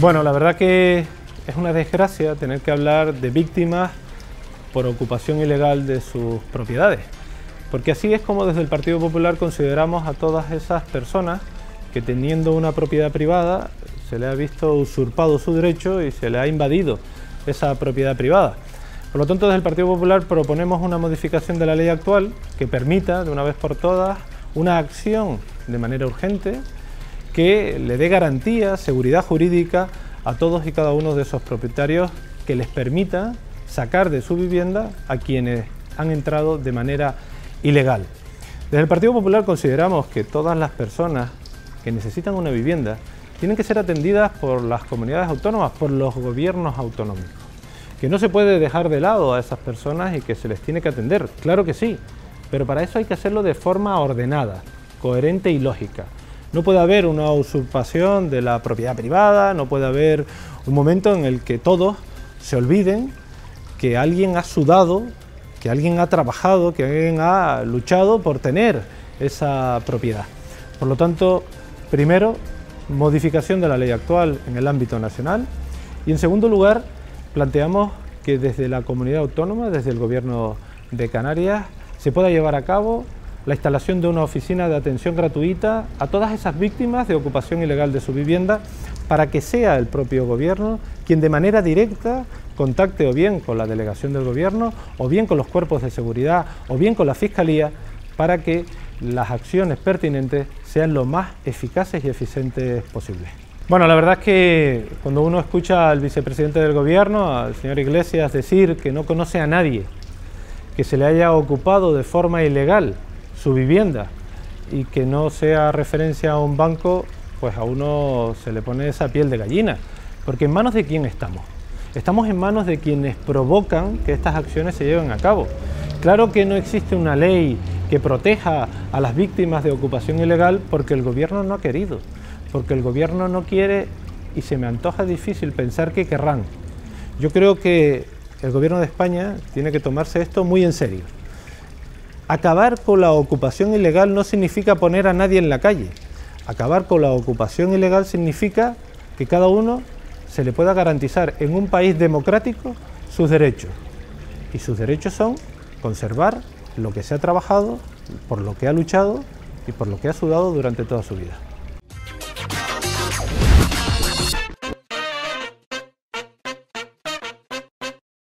Bueno, la verdad que es una desgracia tener que hablar de víctimas por ocupación ilegal de sus propiedades, porque así es como desde el Partido Popular consideramos a todas esas personas que, teniendo una propiedad privada, se le ha visto usurpado su derecho y se le ha invadido esa propiedad privada. Por lo tanto, desde el Partido Popular proponemos una modificación de la ley actual que permita, de una vez por todas, una acción de manera urgente que le dé garantía, seguridad jurídica a todos y cada uno de esos propietarios, que les permita sacar de su vivienda a quienes han entrado de manera ilegal. Desde el Partido Popular consideramos que todas las personas que necesitan una vivienda tienen que ser atendidas por las comunidades autónomas, por los gobiernos autonómicos. Que no se puede dejar de lado a esas personas y que se les tiene que atender, claro que sí, pero para eso hay que hacerlo de forma ordenada, coherente y lógica. No puede haber una usurpación de la propiedad privada, no puede haber un momento en el que todos se olviden que alguien ha sudado, que alguien ha trabajado, que alguien ha luchado por tener esa propiedad. Por lo tanto, primero, modificación de la ley actual en el ámbito nacional y, en segundo lugar, planteamos que desde la comunidad autónoma, desde el Gobierno de Canarias, se pueda llevar a cabo la instalación de una oficina de atención gratuita a todas esas víctimas de ocupación ilegal de su vivienda, para que sea el propio Gobierno quien de manera directa contacte o bien con la delegación del Gobierno, o bien con los cuerpos de seguridad, o bien con la Fiscalía, para que las acciones pertinentes sean lo más eficaces y eficientes posibles. Bueno, la verdad es que cuando uno escucha al vicepresidente del Gobierno, al señor Iglesias, decir que no conoce a nadie que se le haya ocupado de forma ilegal su vivienda y que no sea referencia a un banco, pues a uno se le pone esa piel de gallina, porque ¿en manos de quién estamos? Estamos en manos de quienes provocan que estas acciones se lleven a cabo. Claro que no existe una ley que proteja a las víctimas de ocupación ilegal porque el Gobierno no ha querido, porque el Gobierno no quiere, y se me antoja difícil pensar que querrán. Yo creo que el Gobierno de España tiene que tomarse esto muy en serio. Acabar con la ocupación ilegal no significa poner a nadie en la calle. Acabar con la ocupación ilegal significa que cada uno se le pueda garantizar en un país democrático sus derechos. Y sus derechos son conservar lo que se ha trabajado, por lo que ha luchado y por lo que ha sudado durante toda su vida.